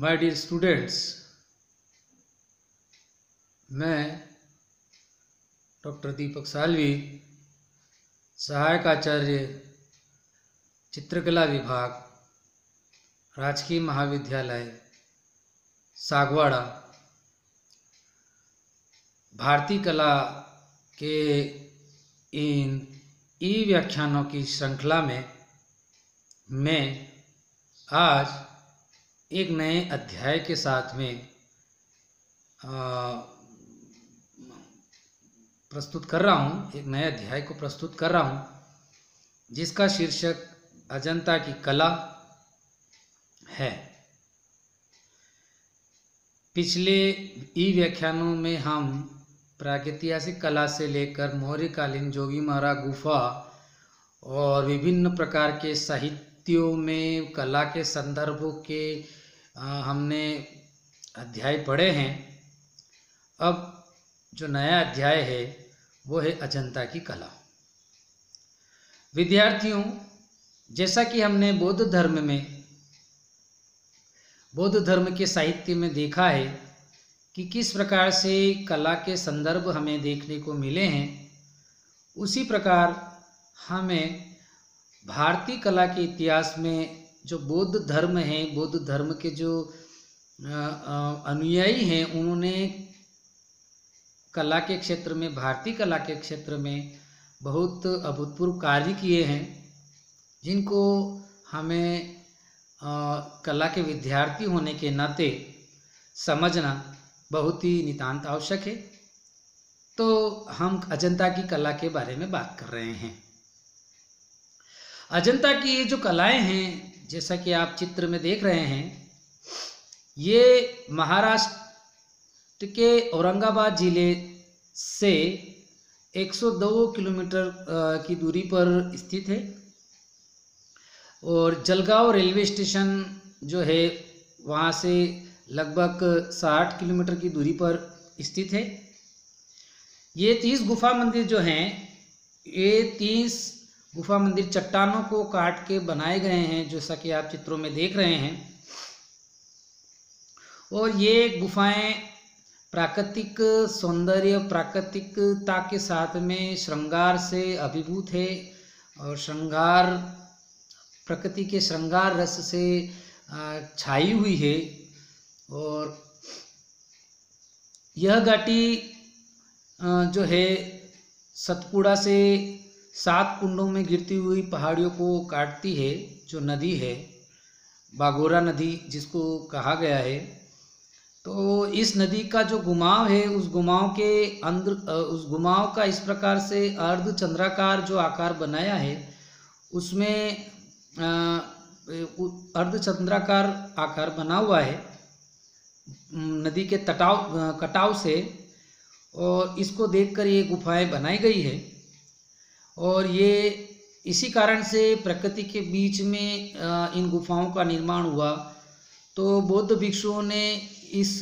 My dear students, मैं doctor Deepak Salvi, सहायक आचार्य चित्रकला विभाग, राजकीय महाविद्यालय सागवाड़ा, भारतीय कला के इन ई व्याख्यानों की श्रृंखला में मैं आज एक नए अध्याय के साथ में प्रस्तुत कर रहा हूँ। एक नए अध्याय को प्रस्तुत कर रहा हूँ जिसका शीर्षक अजंता की कला है। पिछले ई व्याख्यानों में हम प्रागैतिहासिक कला से लेकर मौर्यकालीन जोगीमारा गुफा और विभिन्न प्रकार के साहित्यों में कला के संदर्भों के हमने अध्याय पढ़े हैं। अब जो नया अध्याय है वो है अजंता की कला। विद्यार्थियों, जैसा कि हमने बौद्ध धर्म के साहित्य में देखा है कि किस प्रकार से कला के संदर्भ हमें देखने को मिले हैं, उसी प्रकार हमें भारतीय कला के इतिहास में जो बौद्ध धर्म है, बौद्ध धर्म के जो अनुयायी हैं, उन्होंने कला के क्षेत्र में, भारतीय कला के क्षेत्र में बहुत अभूतपूर्व कार्य किए हैं, जिनको हमें कला के विद्यार्थी होने के नाते समझना बहुत ही नितांत आवश्यक है। तो हम अजंता की कला के बारे में बात कर रहे हैं। अजंता की ये जो कलाएं हैं, जैसा कि आप चित्र में देख रहे हैं, ये महाराष्ट्र के औरंगाबाद जिले से 102 किलोमीटर की दूरी पर स्थित है और जलगांव रेलवे स्टेशन जो है वहाँ से लगभग 60 किलोमीटर की दूरी पर स्थित है। ये 30 गुफा मंदिर जो हैं, ये 30 गुफा मंदिर चट्टानों को काट के बनाए गए हैं, जैसा कि आप चित्रों में देख रहे हैं। और ये गुफाएं प्राकृतिक सौंदर्य, प्राकृतिकता के साथ में श्रृंगार से अभिभूत है और श्रृंगार, प्रकृति के श्रृंगार रस से छाई हुई है। और यह घाटी जो है सतपुड़ा से 7 कुंडों में गिरती हुई पहाड़ियों को काटती है। जो नदी है बागोरा नदी जिसको कहा गया है, तो इस नदी का जो घुमाव है, उस घुमाव के अंदर, उस घुमाव का इस प्रकार से अर्ध चंद्राकार जो आकार बनाया है, उसमें अर्ध चंद्राकार आकार बना हुआ है नदी के कटाव से, और इसको देखकर ये गुफाएं बनाई गई है। और ये इसी कारण से प्रकृति के बीच में इन गुफाओं का निर्माण हुआ। तो बौद्ध भिक्षुओं ने इस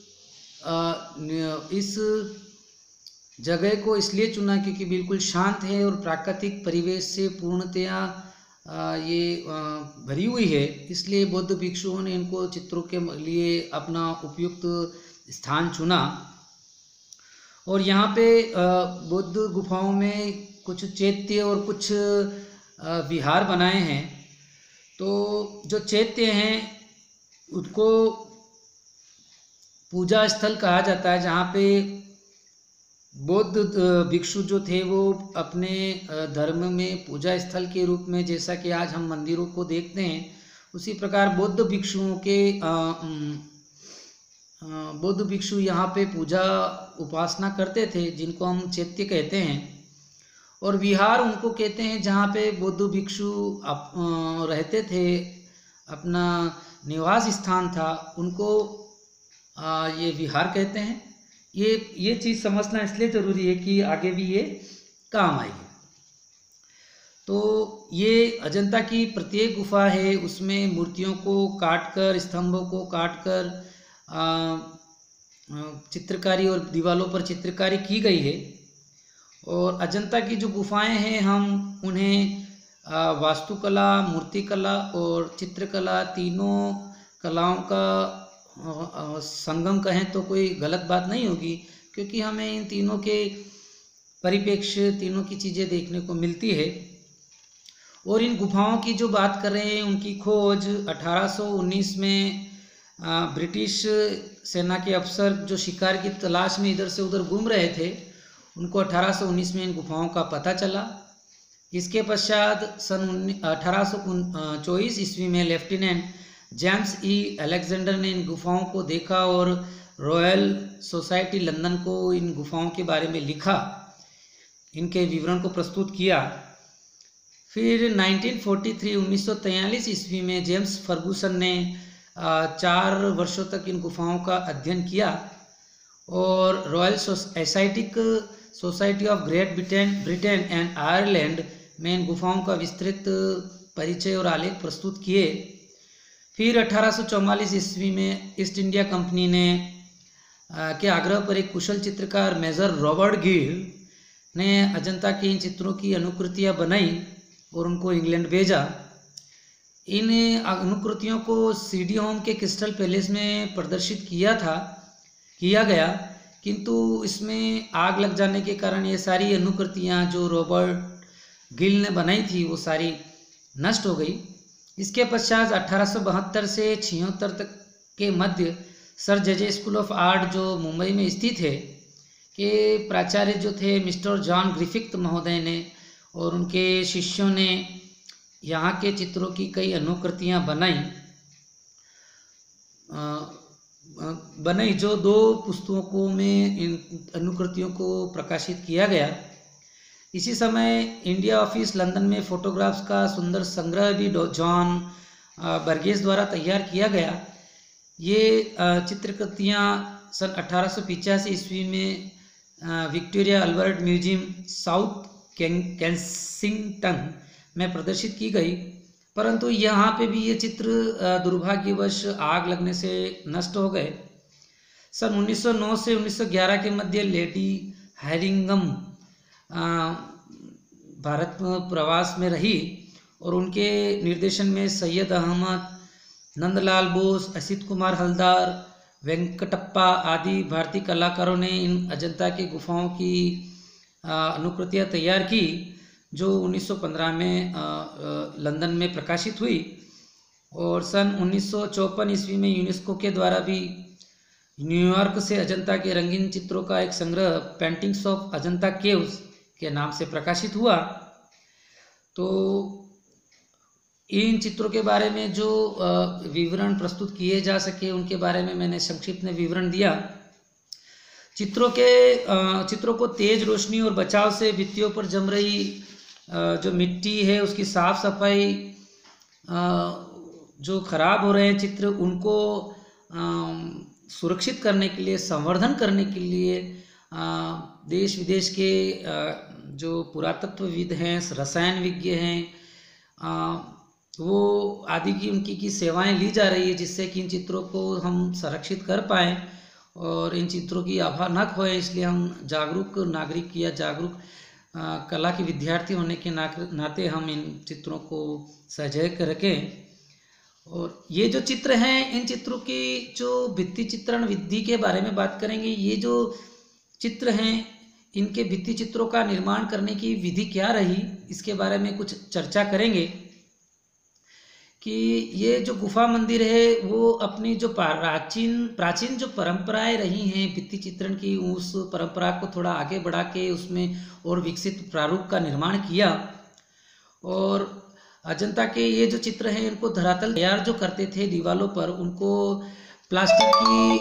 जगह को इसलिए चुना क्योंकि बिल्कुल शांत है और प्राकृतिक परिवेश से पूर्णतया ये भरी हुई है। इसलिए बौद्ध भिक्षुओं ने इनको चित्रों के लिए अपना उपयुक्त स्थान चुना। और यहाँ पे बौद्ध गुफाओं में कुछ चैत्य और कुछ विहार बनाए हैं। तो जो चैत्य हैं उसको पूजा स्थल कहा जाता है, जहाँ पे बौद्ध भिक्षु जो थे वो अपने धर्म में पूजा स्थल के रूप में, जैसा कि आज हम मंदिरों को देखते हैं, उसी प्रकार बौद्ध भिक्षु यहाँ पे पूजा उपासना करते थे, जिनको हम चैत्य कहते हैं। और विहार उनको कहते हैं जहाँ पे बौद्ध भिक्षु रहते थे, अपना निवास स्थान था, उनको ये विहार कहते हैं। ये चीज़ समझना इसलिए ज़रूरी है कि आगे भी ये काम आएगी। तो ये अजंता की प्रत्येक गुफा है, उसमें मूर्तियों को काटकर, स्तंभों को काटकर चित्रकारी और दीवारों पर चित्रकारी की गई है। और अजंता की जो गुफाएं हैं, हम उन्हें वास्तुकला, मूर्तिकला और चित्रकला, तीनों कलाओं का संगम कहें तो कोई गलत बात नहीं होगी, क्योंकि हमें इन तीनों के परिप्रेक्ष्य, तीनों की चीज़ें देखने को मिलती है। और इन गुफाओं की जो बात कर रहे हैं, उनकी खोज 1819 में ब्रिटिश सेना के अफसर जो शिकार की तलाश में इधर से उधर घूम रहे थे, उनको 1819 में इन गुफाओं का पता चला। इसके पश्चात सन 1824 ईस्वी में लेफ्टिनेंट जेम्स ई अलेक्जेंडर ने इन गुफाओं को देखा और रॉयल सोसाइटी लंदन को इन गुफाओं के बारे में लिखा, इनके विवरण को प्रस्तुत किया। फिर 1943 ईस्वी में जेम्स फर्गूसन ने 4 वर्षों तक इन गुफाओं का अध्ययन किया और Royal Society of Great Britain and Ireland में इन गुफाओं का विस्तृत परिचय और आलेख प्रस्तुत किए। फिर 1844 ईस्वी में ईस्ट इंडिया कंपनी ने के आग्रह पर एक कुशल चित्रकार मेजर रॉबर्ट गिल ने अजंता के इन चित्रों की अनुकृतियां बनाई और उनको इंग्लैंड भेजा। इन अनुकृतियों को सीडी होम के क्रिस्टल पैलेस में प्रदर्शित किया गया, किंतु इसमें आग लग जाने के कारण ये सारी अनुकृतियां जो रॉबर्ट गिल ने बनाई थी वो सारी नष्ट हो गई। इसके पश्चात 1872 से 76 तक के मध्य sir J School of Art जो मुंबई में स्थित है के प्राचार्य जो थे मिस्टर जॉन ग्रिफिथ महोदय ने और उनके शिष्यों ने यहाँ के चित्रों की कई अनुकृतियाँ बनाई जो 2 पुस्तकों में इन अनुकृतियों को प्रकाशित किया गया। इसी समय इंडिया ऑफिस लंदन में फोटोग्राफ्स का सुंदर संग्रह भी जॉन बर्गेस द्वारा तैयार किया गया। ये चित्रकृतियाँ सन 1885 ईस्वी में Victoria Albert Museum South Kensington में प्रदर्शित की गई, परंतु यहाँ पे भी ये चित्र दुर्भाग्यवश आग लगने से नष्ट हो गए। सन 1909 से 1911 के मध्य लेडी हैरिंगम भारत में प्रवास में रही और उनके निर्देशन में सैयद अहमद, नंदलाल बोस, असित कुमार हलदार, वेंकटप्पा आदि भारतीय कलाकारों ने इन अजंता के गुफाओं की अनुकृतियाँ तैयार की, जो 1915 में लंदन में प्रकाशित हुई। और सन 1954 ईस्वी में यूनेस्को के द्वारा भी न्यूयॉर्क से अजंता के रंगीन चित्रों का एक संग्रह पेंटिंग्स ऑफ अजंता केव्स के नाम से प्रकाशित हुआ। तो इन चित्रों के बारे में जो विवरण प्रस्तुत किए जा सके उनके बारे में मैंने संक्षिप्त में विवरण दिया। चित्रों को तेज रोशनी और बचाव से भित्तियों पर जम रही जो मिट्टी है उसकी साफ सफाई, जो खराब हो रहे हैं चित्र उनको सुरक्षित करने के लिए, संवर्धन करने के लिए देश विदेश के जो पुरातत्वविद हैं, रसायन विज्ञ हैं, वो आदि की उनकी सेवाएं ली जा रही है, जिससे कि इन चित्रों को हम संरक्षित कर पाएँ और इन चित्रों की आभा न खोए। इसलिए हम जागरूक नागरिक या जागरूक कला के विद्यार्थी होने के नाते हम इन चित्रों को सजै कर रखें। और ये जो चित्र हैं, इन चित्रों की जो भित्ति चित्रण विधि के बारे में बात करेंगे। ये जो चित्र हैं, इनके भित्ति चित्रों का निर्माण करने की विधि क्या रही, इसके बारे में कुछ चर्चा करेंगे। कि ये जो गुफा मंदिर है वो अपनी जो प्राचीन जो परंपराएं रही हैं भित्ति चित्रण की, उस परंपरा को थोड़ा आगे बढ़ा के उसमें और विकसित प्रारूप का निर्माण किया। और अजंता के ये जो चित्र हैं इनको धरातल तैयार जो करते थे दीवारों पर, उनको प्लास्टिक की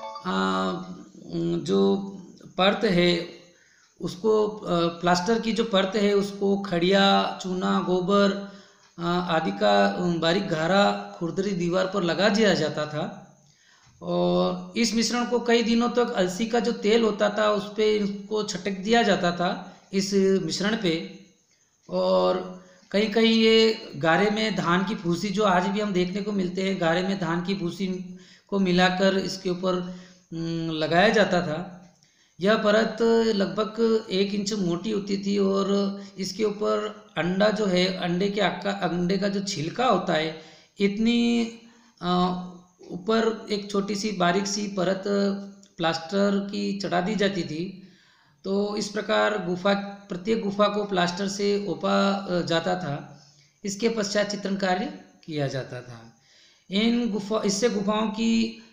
जो परत है उसको, प्लास्टर की जो परत है उसको खड़िया, चूना, गोबर आदि का बारीक घारा खुरदरी दीवार पर लगा दिया जाता था। और इस मिश्रण को कई दिनों तक अलसी का जो तेल होता था उस पर इसको छटक दिया जाता था इस मिश्रण पे। और कहीं कहीं ये गारे में धान की भूसी, जो आज भी हम देखने को मिलते हैं, गारे में धान की भूसी को मिलाकर इसके ऊपर लगाया जाता था। यह परत लगभग 1 इंच मोटी होती थी और इसके ऊपर अंडा जो है, अंडे का जो छिलका होता है, इतनी ऊपर एक छोटी सी बारीक सी परत प्लास्टर की चढ़ा दी जाती थी। तो इस प्रकार प्रत्येक गुफा को प्लास्टर से ओपा जाता था। इसके पश्चात चित्रण कार्य किया जाता था। इससे गुफाओं की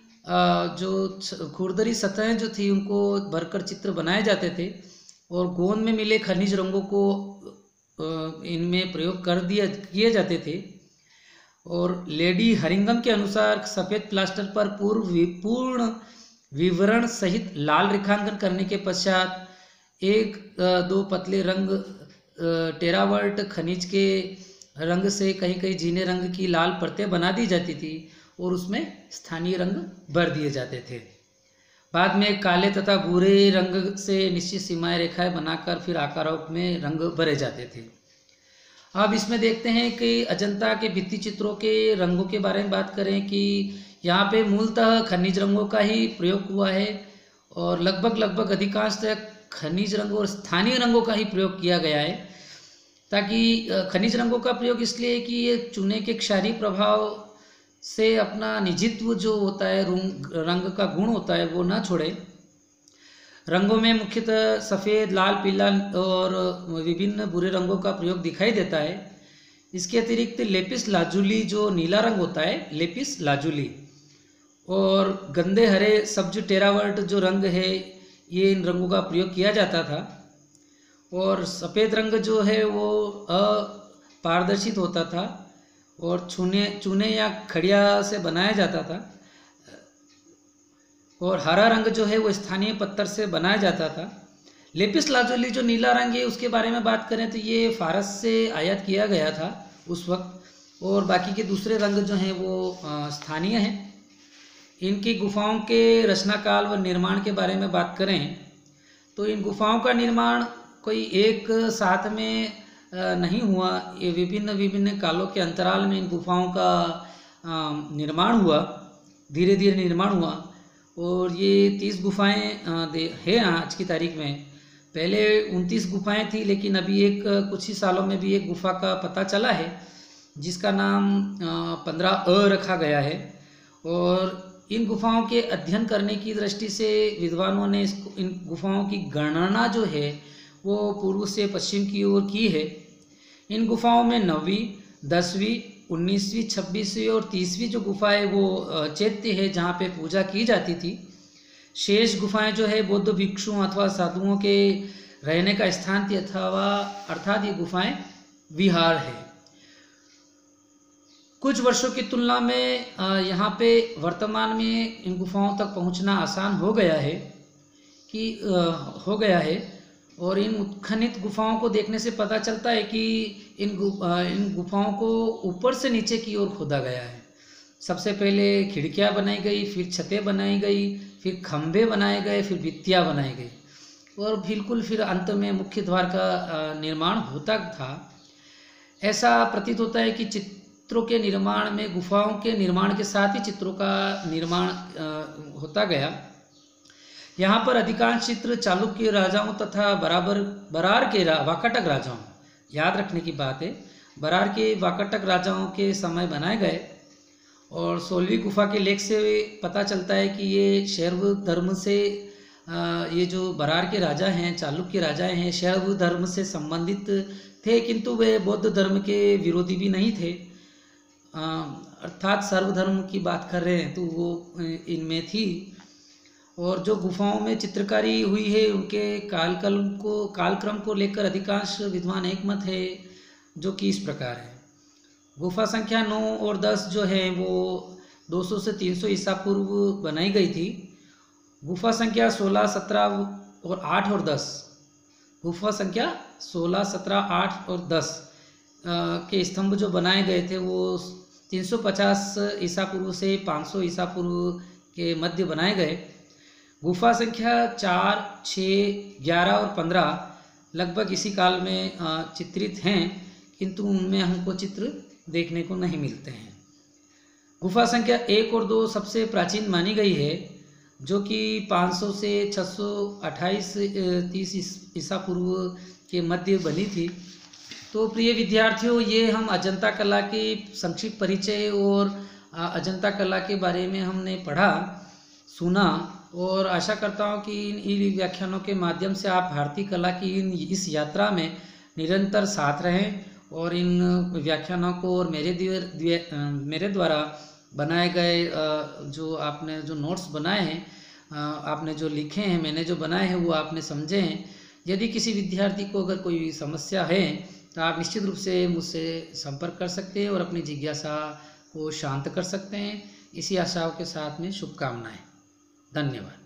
जो खुरदरी सतहें जो थी उनको भरकर चित्र बनाए जाते थे और गोंद में मिले खनिज रंगों को इनमें प्रयोग किए जाते थे। और लेडी हरिंगम के अनुसार सफ़ेद प्लास्टर पर पूर्ण विवरण सहित लाल रेखांकन करने के पश्चात एक दो पतले रंग टेरावर्ट खनिज के रंग से कहीं कहीं जीने रंग की लाल परतें बना दी जाती थी और उसमें स्थानीय रंग भर दिए जाते थे। बाद में काले तथा भूरे रंग से निश्चित सीमाएं रेखाएं बनाकर फिर आकारों में रंग भरे जाते थे। अब इसमें देखते हैं कि अजंता के भित्ति चित्रों के रंगों के बारे में बात करें कि यहाँ पे मूलतः खनिज रंगों का ही प्रयोग हुआ है और लगभग अधिकांशतः खनिज रंगों और स्थानीय रंगों का ही प्रयोग किया गया है। ताकि खनिज रंगों का प्रयोग इसलिए कि ये चूने के क्षारीय प्रभाव से अपना निजित्व जो होता है रंग का गुण होता है वो ना छोड़े। रंगों में मुख्यतः सफ़ेद, लाल, पीला और विभिन्न बुरे रंगों का प्रयोग दिखाई देता है। इसके अतिरिक्त लेपिस लाजुली जो नीला रंग होता है, लेपिस लाजुली, और गंदे हरे सब्ज टेरावर्ट जो रंग है, ये इन रंगों का प्रयोग किया जाता था। और सफ़ेद रंग जो है वो अपारदर्शित होता था और चूने या खड़िया से बनाया जाता था। और हरा रंग जो है वो स्थानीय पत्थर से बनाया जाता था। लेपिस लाजुली जो नीला रंग है उसके बारे में बात करें तो ये फारस से आयात किया गया था उस वक्त, और बाकी के दूसरे रंग जो हैं वो स्थानीय हैं। इनकी गुफाओं के रचनाकाल व निर्माण के बारे में बात करें तो इन गुफाओं का निर्माण कोई एक साथ में नहीं हुआ। ये विभिन्न कालों के अंतराल में इन गुफाओं का निर्माण हुआ, धीरे धीरे निर्माण हुआ। और ये 30 गुफाएं हैं आज की तारीख में। पहले 29 गुफाएं थी, लेकिन अभी कुछ ही सालों में भी एक गुफा का पता चला है जिसका नाम 15 रखा गया है। और इन गुफाओं के अध्ययन करने की दृष्टि से विद्वानों ने इन गुफाओं की गणना जो है वो पूर्व से पश्चिम की ओर की है। इन गुफाओं में 9वीं, 10वीं, 19वीं, 26वीं और 30वीं जो गुफा है वो चैत्य है जहाँ पे पूजा की जाती थी। शेष गुफाएं जो है बौद्ध भिक्षुओं अथवा साधुओं के रहने का स्थान थी अर्थात ये गुफाएं विहार है। कुछ वर्षों की तुलना में यहाँ पे वर्तमान में इन गुफाओं तक पहुँचना आसान हो गया है और इन उत्खनित गुफाओं को देखने से पता चलता है कि इन गुफाओं को ऊपर से नीचे की ओर खोदा गया है। सबसे पहले खिड़कियां बनाई गई, फिर छतें बनाई गई, फिर खंभे बनाए गए, फिर भित्तियां बनाई गई और बिल्कुल फिर अंत में मुख्य द्वार का निर्माण होता था। ऐसा प्रतीत होता है कि चित्रों के निर्माण में गुफाओं के निर्माण के साथ ही चित्रों का निर्माण होता गया। यहाँ पर अधिकांश चित्र चालुक्य राजाओं तथा बरार के वाकाटक राजाओं, याद रखने की बात है, बरार के वाकाटक राजाओं के समय बनाए गए। और 16वीं गुफा के लेख से पता चलता है कि ये शैव धर्म से ये जो बरार के राजा हैं, चालुक्य राजा हैं, शैव धर्म से संबंधित थे, किंतु वे बौद्ध धर्म के विरोधी भी नहीं थे। अर्थात सर्वधर्म की बात कर रहे हैं तो वो इनमें थी। और जो गुफाओं में चित्रकारी हुई है उनके कालक्रम को लेकर अधिकांश विद्वान एकमत है, जो कि इस प्रकार है। गुफा संख्या 9 और 10 जो है वो 200 से 300 ईसा पूर्व बनाई गई थी। गुफा संख्या 16, 17 और 8 और 10, गुफा संख्या 16, 17, 8 और 10 के स्तंभ जो बनाए गए थे वो 350 ईसा पूर्व से 500 ईसा पूर्व के मध्य बनाए गए। गुफा संख्या 4, 6, 11 और 15 लगभग इसी काल में चित्रित हैं, किंतु उनमें हमको चित्र देखने को नहीं मिलते हैं। गुफा संख्या 1 और 2 सबसे प्राचीन मानी गई है, जो कि 500 से 628-30 ईसा पूर्व के मध्य बनी थी। तो प्रिय विद्यार्थियों, ये हम अजंता कला के संक्षिप्त परिचय और अजंता कला के बारे में हमने पढ़ा, सुना, और आशा करता हूँ कि इन व्याख्यानों के माध्यम से आप भारतीय कला की इस यात्रा में निरंतर साथ रहें और इन व्याख्यानों को और मेरे द्वारा बनाए गए जो आपने जो नोट्स बनाए हैं, आपने जो लिखे हैं, मैंने जो बनाए हैं वो आपने समझे हैं। यदि किसी विद्यार्थी को अगर कोई समस्या है तो आप निश्चित रूप से मुझसे संपर्क कर सकते हैं और अपनी जिज्ञासा को शांत कर सकते हैं। इसी आशाओं के साथ में शुभकामनाएं। धन्यवाद।